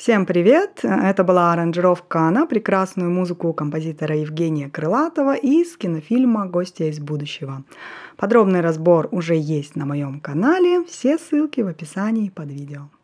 Всем привет! Это была аранжировка на прекрасную музыку композитора Евгения Крылатова из кинофильма «Гостья из будущего». Подробный разбор уже есть на моем канале, все ссылки в описании под видео.